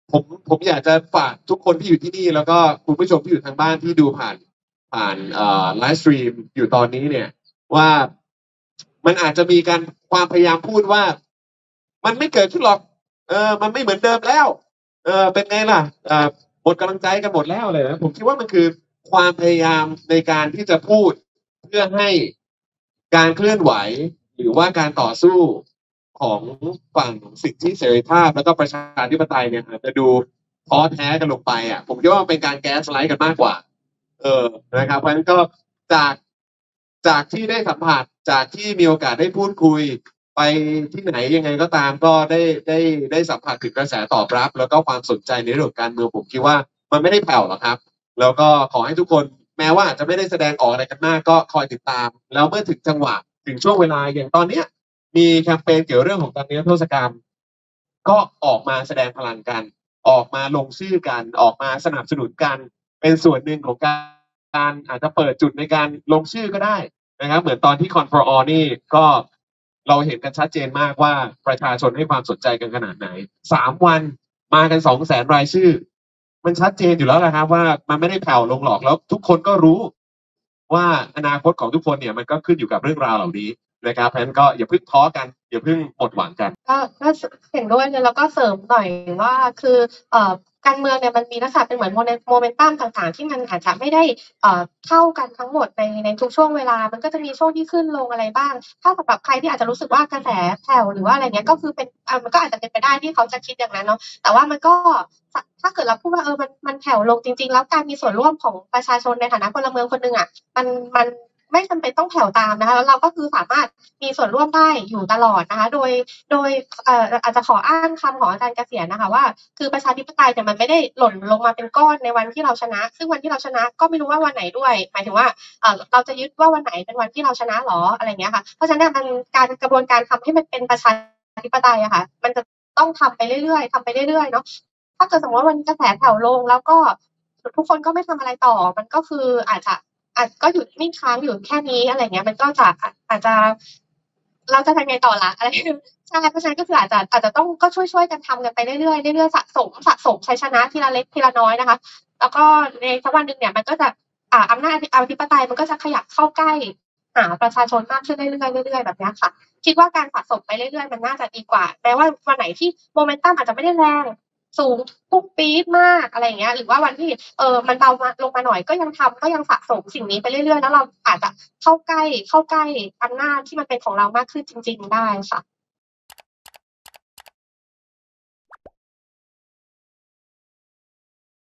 ผมอยากจะฝากทุกคนที่อยู่ที่นี่แล้วก็คุณผู้ชมที่อยู่ทางบ้านที่ดูผ่านไลฟ์สตรีมอยู่ตอนนี้เนี่ยว่ามันอาจจะมีการความพยายามพูดว่ามันไม่เกิดขึ้นหรอกมันไม่เหมือนเดิมแล้วเป็นไงล่ะหมดกำลังใจกันหมดแล้วเลยนะผมคิดว่ามันคือความพยายามในการที่จะพูดเพื่อให้การเคลื่อนไหวหรือว่าการต่อสู้ของฝั่งสิทธิเสรีภาพแล้วก็ประชาธิปไตยเนี่ยอาจจะดูท้อแท้กันลงไปอ่ะผมคิดว่ามันเป็นการแก๊สไลท์กันมากกว่านะครับเพราะฉะนั้นก็จากจากที่ได้สัมผัสจากที่มีโอกาสได้พูดคุยไปที่ไหนยังไงก็ตามก็ได้สัมผัสถึงกระแสตอบรับแล้วก็ความสนใจในเรื่องการเมืองผมคิดว่ามันไม่ได้แผ่วหรอกครับแล้วก็ขอให้ทุกคนแม้ว่าอาจจะไม่ได้แสดงออกอะไรกันมากก็คอยติดตามแล้วเมื่อถึงจังหวะถึงช่วงเวลาอย่างตอนเนี้ยมีแคมเปญเกี่ยวเรื่องของการนิรโทษกรรมก็ออกมาแสดงพลังกันออกมาลงชื่อกันออกมาสนับสนุนกันเป็นส่วนหนึ่งของการอาจจะเปิดจุดในการลงชื่อก็ได้นะครับเหมือนตอนที่ Con for All นี่ก็เราเห็นกันชัดเจนมากว่าประชาชนให้ความสนใจกันขนาดไหน3 วันมากัน200,000 รายชื่อมันชัดเจนอยู่แล้วนะครับว่ามันไม่ได้แผ่วลงหรอกแล้วทุกคนก็รู้ว่าอนาคตของทุกคนเนี่ยมันก็ขึ้นอยู่กับเรื่องราวเหล่านี้นะครับเพราะฉะนั้นก็อย่าเพิ่งท้อกันอย่าเพิ่งหมดหวังกันก็เห็นด้วยเลยแล้วก็เสริมหน่อยว่าคือการเมืองเนี่ยมันมีลักษณะเป็นเหมือนโมเมนตัมต่างๆที่มันอาจจะไม่ได้เท่ากันทั้งหมดในทุกช่วงเวลามันก็จะมีช่วงที่ขึ้นลงอะไรบ้างถ้าสำหรับใครที่อาจจะรู้สึกว่ากระแสแผ่วหรือว่าอะไรเงี้ยก็คือเป็นมันก็อาจจะเป็นไปได้ที่เขาจะคิดอย่างนั้นเนาะแต่ว่ามันก็ถ้าเกิดเราพูดว่ามันแผ่วลงจริงๆแล้วการมีส่วนร่วมของประชาชนในฐานะพลเมืองคนหนึ่งอ่ะมันไม่จำเป็นต้องแผ่วตามนะคะแล้วเราก็คือสามารถมีส่วนร่วมได้อยู่ตลอดนะคะโดยอาจจะขออ้างคำของอาจารย์เกษียณนะคะว่าคือประชาธิปไตยเนี่ยมันไม่ได้หล่นลงมาเป็นก้อนในวันที่เราชนะซึ่งวันที่เราชนะก็ไม่รู้ว่าวันไหนด้วยหมายถึงว่าเราจะยึดว่าวันไหนเป็นวันที่เราชนะหรออะไรเงี้ยค่ะเพราะฉะนั้นมันกระบวนการทำให้มันเป็นประชาธิปไตยอะค่ะมันจะต้องทำไปเรื่อยๆเนาะถ้าเกิดสมมติว่าวันนี้กระแสแผ่วลงแล้วก็ทุกคนก็ไม่ทำอะไรต่อมันก็คืออาจก็หยุดนิ่งค้างอยู่แค่นี้อะไรเงี้ยมันก็จะอาจจะเราจะทำไงต่อละอะไรใช่เพราะฉะนั้นก็คืออาจจะต้องก็ช่วยกันทำกันไปเรื่อยๆสะสมชัยชนะทีละเล็กทีละน้อยนะคะแล้วก็ในสักวันหนึ่งเนี่ยมันก็จะอำนาจอธิปไตยมันก็จะขยับเข้าใกล้หาประชาชนมากขึ้นเรื่อยๆแบบนี้ค่ะคิดว่าการสะสมไปเรื่อยๆมันน่าจะดีกว่าแม้ว่าวันไหนที่โมเมนตัมอาจจะไม่ได้แรงสูงพุ่งปี๊ดมากอะไรอย่างเงี้ยหรือว่าวันที่มันเบามาลงมาหน่อยก็ยังสะสมสิ่งนี้ไปเรื่อยๆแล้วเราอาจจะเข้าใกล้อำนาจที่มันเป็นของเรามากขึ้นจริงๆได้ค่ะ